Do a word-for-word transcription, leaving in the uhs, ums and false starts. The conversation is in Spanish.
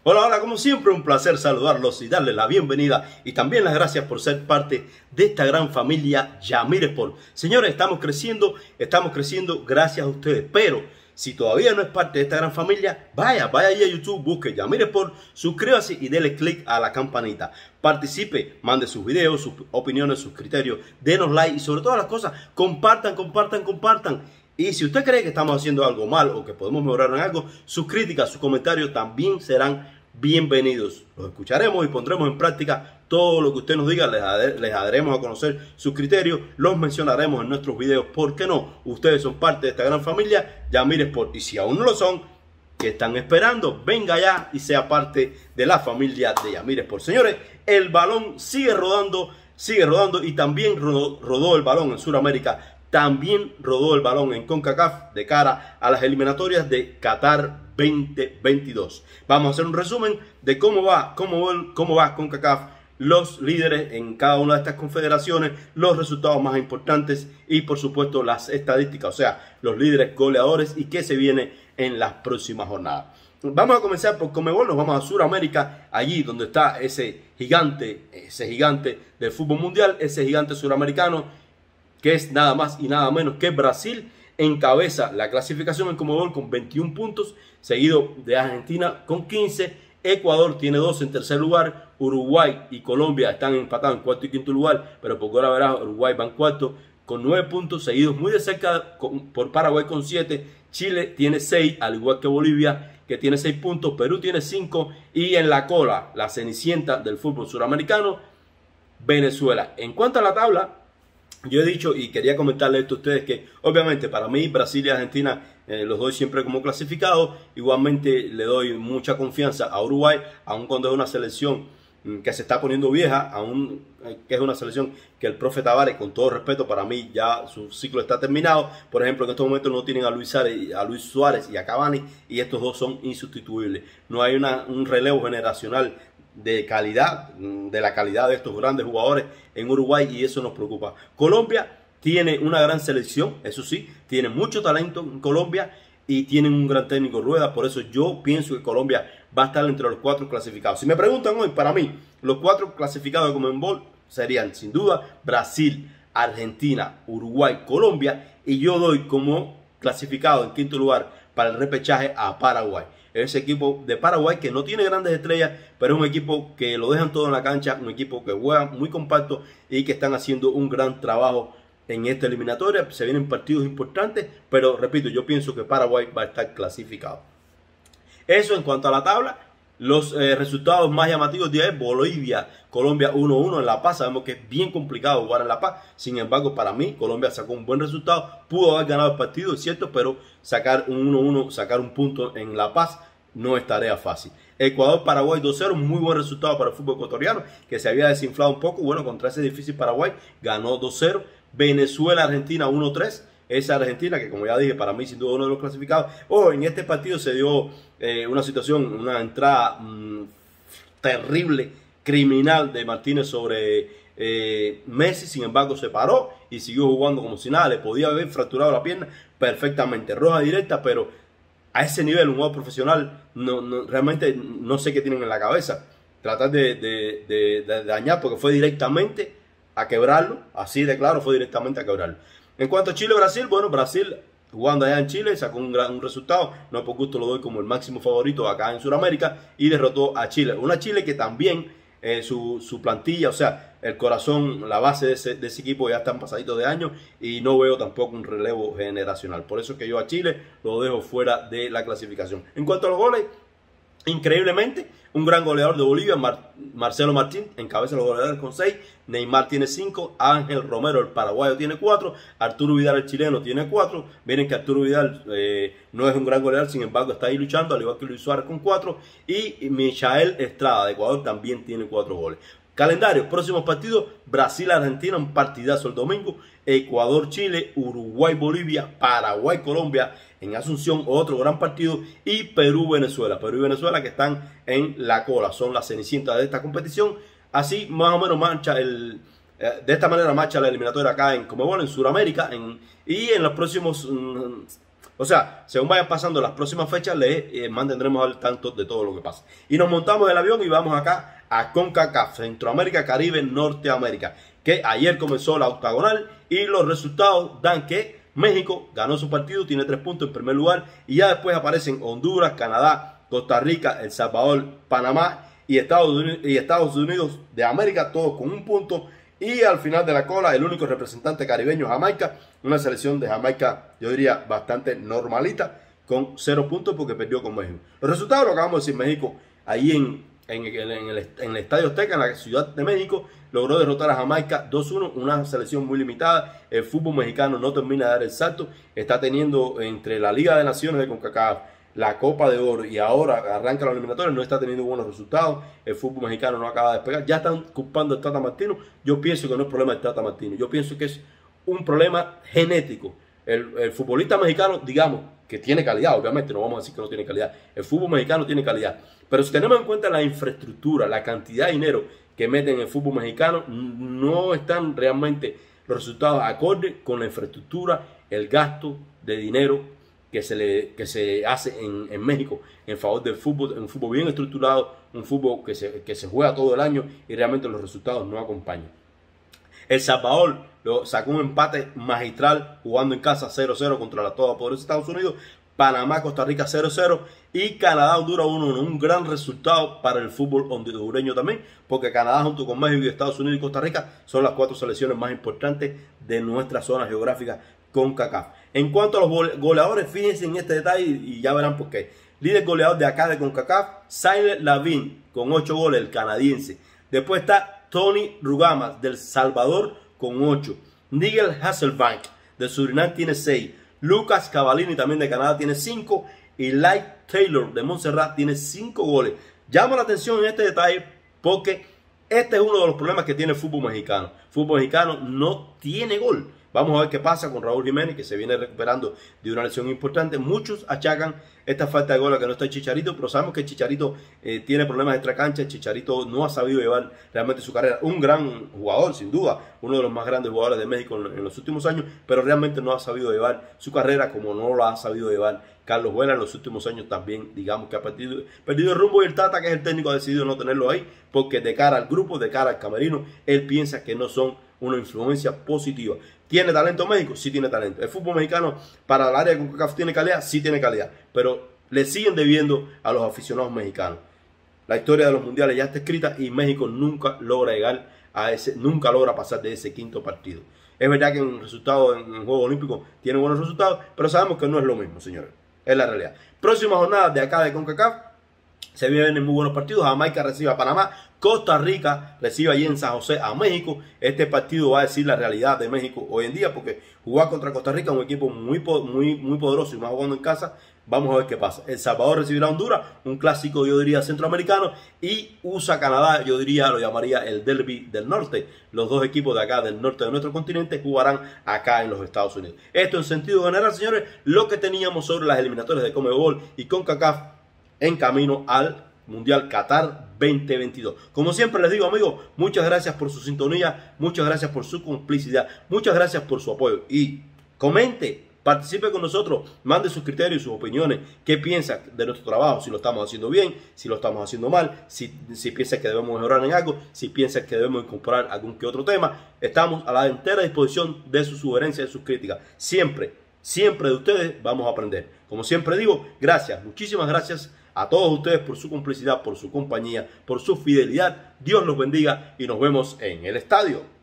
Hola, hola, como siempre un placer saludarlos y darles la bienvenida y también las gracias por ser parte de esta gran familia Yamir Sport. Señores, estamos creciendo, estamos creciendo gracias a ustedes, pero si todavía no es parte de esta gran familia, vaya, vaya ahí a YouTube, busque Yamir Sport, suscríbase y dele click a la campanita. Participe, mande sus videos, sus opiniones, sus criterios, denos like y sobre todas las cosas, compartan, compartan, compartan. Y si usted cree que estamos haciendo algo mal o que podemos mejorar en algo, sus críticas, sus comentarios también serán bienvenidos. Los escucharemos y pondremos en práctica todo lo que usted nos diga. Les, les daremos a conocer sus criterios, los mencionaremos en nuestros videos. ¿Por qué no? Ustedes son parte de esta gran familia Yamir Sport. Y si aún no lo son, ¿qué están esperando? Venga ya y sea parte de la familia de Yamir Sport. Señores, el balón sigue rodando, sigue rodando y también rodó, rodó el balón en Sudamérica. También rodó el balón en CONCACAF de cara a las eliminatorias de Qatar veinte veintidós. Vamos a hacer un resumen de cómo va, cómo, cómo va CONCACAF, los líderes en cada una de estas confederaciones, los resultados más importantes y por supuesto las estadísticas, o sea, los líderes goleadores y qué se viene en las próximas jornadas. Vamos a comenzar por Conmebol, nos vamos a Sudamérica, allí donde está ese gigante, ese gigante del fútbol mundial, ese gigante suramericano, que es nada más y nada menos que Brasil. Encabeza la clasificación en Conmebol con veintiún puntos, seguido de Argentina con quince. Ecuador tiene doce en tercer lugar. Uruguay y Colombia están empatados en cuarto y quinto lugar, pero por ahora verás, Uruguay va en cuarto con nueve puntos, seguidos muy de cerca con, por Paraguay con siete. Chile tiene seis, al igual que Bolivia, que tiene seis puntos. Perú tiene cinco. Y en la cola, la cenicienta del fútbol suramericano, Venezuela. En cuanto a la tabla, yo he dicho y quería comentarles esto a ustedes que obviamente para mí Brasil y Argentina eh, los doy siempre como clasificados. Igualmente le doy mucha confianza a Uruguay, aun cuando es una selección mm, que se está poniendo vieja, aun eh, que es una selección que el profe Tavares, con todo respeto, para mí ya su ciclo está terminado. Por ejemplo, en estos momentos no tienen a Luis Suárez, a Luis Suárez y a Cavani, y estos dos son insustituibles. No hay una, un relevo generacional de calidad, de la calidad de estos grandes jugadores en Uruguay, y eso nos preocupa. Colombia tiene una gran selección, eso sí, tiene mucho talento en Colombia y tienen un gran técnico, Rueda. Por eso yo pienso que Colombia va a estar entre los cuatro clasificados. Si me preguntan hoy, para mí, los cuatro clasificados de Conmebol serían sin duda Brasil, Argentina, Uruguay, Colombia, y yo doy como clasificado en quinto lugar para el repechaje a Paraguay. Ese equipo de Paraguay que no tiene grandes estrellas, pero es un equipo que lo dejan todo en la cancha, un equipo que juega muy compacto y que están haciendo un gran trabajo en esta eliminatoria. Se vienen partidos importantes, pero repito, yo pienso que Paraguay va a estar clasificado. Eso en cuanto a la tabla. Los eh, resultados más llamativos de hoy: Bolivia, Colombia uno uno en La Paz. Sabemos que es bien complicado jugar en La Paz. Sin embargo, para mí, Colombia sacó un buen resultado. Pudo haber ganado el partido, es cierto, pero sacar un uno uno, sacar un punto en La Paz no es tarea fácil. Ecuador, Paraguay dos cero, muy buen resultado para el fútbol ecuatoriano, que se había desinflado un poco. Bueno, contra ese difícil Paraguay ganó dos cero. Venezuela, Argentina uno tres. Esa Argentina que, como ya dije, para mí sin duda uno de los clasificados. Oh, en este partido se dio eh, una situación, una entrada mmm, terrible, criminal de Martínez sobre eh, Messi. Sin embargo, se paró y siguió jugando como si nada. Le podía haber fracturado la pierna perfectamente. Roja directa, pero a ese nivel, un jugador profesional, no, no, realmente no sé qué tienen en la cabeza. Tratar de, de, de, de dañar, porque fue directamente a quebrarlo. Así de claro, fue directamente a quebrarlo. En cuanto a Chile-Brasil, bueno, Brasil jugando allá en Chile sacó un gran un resultado. No por gusto lo doy como el máximo favorito acá en Sudamérica, y derrotó a Chile. Una Chile que también eh, su, su plantilla, o sea, el corazón, la base de ese, de ese equipo ya están pasaditos de años, y no veo tampoco un relevo generacional. Por eso que yo a Chile lo dejo fuera de la clasificación. En cuanto a los goles, increíblemente, un gran goleador de Bolivia, Mar Marcelo Martín, encabeza los goleadores con seis. Neymar tiene cinco. Ángel Romero, el paraguayo, tiene cuatro. Arturo Vidal, el chileno, tiene cuatro. Miren que Arturo Vidal eh, no es un gran goleador, sin embargo está ahí luchando, al igual que Luis Suárez con cuatro. Y Michael Estrada de Ecuador también tiene cuatro goles. Calendario: próximos partidos: Brasil-Argentina, un partidazo el domingo. Ecuador-Chile, Uruguay-Bolivia, Paraguay-Colombia en Asunción, otro gran partido. Y Perú-Venezuela. Perú y Venezuela que están en la cola, son las cenicientas de esta competición. Así más o menos marcha el... Eh, de esta manera marcha la eliminatoria acá en Conmebol, en Sudamérica. En, y en los próximos... Mm, O sea, según vayan pasando las próximas fechas, les eh, mantendremos al tanto de todo lo que pasa. Y nos montamos del avión y vamos acá a CONCACAF, Centroamérica, Caribe, Norteamérica, que ayer comenzó la octagonal y los resultados dan que México ganó su partido, tiene tres puntos en primer lugar, y ya después aparecen Honduras, Canadá, Costa Rica, El Salvador, Panamá y Estados Unidos, y Estados Unidos de América, todos con un punto. Y al final de la cola, el único representante caribeño, Jamaica, una selección de Jamaica, yo diría, bastante normalita, con cero puntos porque perdió con México. Los resultados lo acabamos de decir: México, ahí en, en, en, el, en el Estadio Azteca, en la Ciudad de México, logró derrotar a Jamaica dos uno, una selección muy limitada. El fútbol mexicano no termina de dar el salto, está teniendo entre la Liga de Naciones de CONCACAF, la Copa de Oro y ahora arranca la eliminatoria, no está teniendo buenos resultados. El fútbol mexicano no acaba de despegar. Ya están culpando al Tata Martino. Yo pienso que no es problema del Tata Martino. Yo pienso que es un problema genético. El, el futbolista mexicano, digamos, que tiene calidad, obviamente, no vamos a decir que no tiene calidad. El fútbol mexicano tiene calidad. Pero si tenemos en cuenta la infraestructura, la cantidad de dinero que meten en el fútbol mexicano, no están realmente los resultados acordes con la infraestructura, el gasto de dinero que se, le, que se hace en, en México en favor del fútbol, un fútbol bien estructurado, un fútbol que se, que se juega todo el año y realmente los resultados no acompañan. El Salvador lo, sacó un empate magistral jugando en casa cero cero contra la todopoderosa Estados Unidos. Panamá, Costa Rica cero cero y Canadá, Honduras uno uno. Un gran resultado para el fútbol hondureño también, porque Canadá junto con México y Estados Unidos y Costa Rica son las cuatro selecciones más importantes de nuestra zona geográfica CONCACAF. En cuanto a los goleadores, fíjense en este detalle y ya verán por qué. Líder goleador de acá de CONCACAF, Zaire Lavin con ocho goles, el canadiense. Después está Tony Rugamas del Salvador con ocho. Nigel Hasselbank de Surinam tiene seis. Lucas Cavallini también de Canadá tiene cinco. Y Light Taylor de Montserrat tiene cinco goles. Llama la atención en este detalle porque este es uno de los problemas que tiene el fútbol mexicano. El fútbol mexicano no tiene gol. Vamos a ver qué pasa con Raúl Jiménez, que se viene recuperando de una lesión importante. Muchos achacan esta falta de gol a que no está Chicharito, pero sabemos que Chicharito eh, tiene problemas extra cancha. Chicharito no ha sabido llevar realmente su carrera. Un gran jugador, sin duda, uno de los más grandes jugadores de México en, en los últimos años, pero realmente no ha sabido llevar su carrera como no lo ha sabido llevar Carlos Vela en los últimos años. También, digamos que ha perdido, perdido el rumbo, y el Tata, que es el técnico, ha decidido no tenerlo ahí, porque de cara al grupo, de cara al camerino, él piensa que no son una influencia positiva. ¿Tiene talento México? Sí tiene talento. El fútbol mexicano para el área de CONCACAF tiene calidad, sí tiene calidad, pero le siguen debiendo a los aficionados mexicanos. La historia de los mundiales ya está escrita y México nunca logra llegar a ese, nunca logra pasar de ese quinto partido. Es verdad que en resultados en el Juego Olímpico tiene buenos resultados, pero sabemos que no es lo mismo, señores. Es la realidad. Próxima jornada de acá de CONCACAF. Se vienen muy buenos partidos. Jamaica recibe a Panamá. Costa Rica recibe allí en San José a México. Este partido va a decir la realidad de México hoy en día, porque jugar contra Costa Rica es un equipo muy, muy, muy poderoso y más jugando en casa. Vamos a ver qué pasa. El Salvador recibirá a Honduras, un clásico, yo diría, centroamericano. Y U S A Canadá, yo diría, lo llamaría el Derby del Norte. Los dos equipos de acá del norte de nuestro continente jugarán acá en los Estados Unidos. Esto en sentido general, señores, lo que teníamos sobre las eliminatorias de CONMEBOL y CONCACAF en camino al Mundial Qatar veinte veintidós. Como siempre les digo, amigos, muchas gracias por su sintonía, muchas gracias por su complicidad, muchas gracias por su apoyo y comente, participe con nosotros, mande sus criterios, sus opiniones, qué piensa de nuestro trabajo, si lo estamos haciendo bien, si lo estamos haciendo mal, si, si piensa que debemos mejorar en algo, si piensa que debemos incorporar algún que otro tema. Estamos a la entera disposición de sus sugerencias, de sus críticas. Siempre, siempre de ustedes vamos a aprender. Como siempre digo, gracias, muchísimas gracias a todos ustedes por su complicidad, por su compañía, por su fidelidad. Dios los bendiga y nos vemos en el estadio.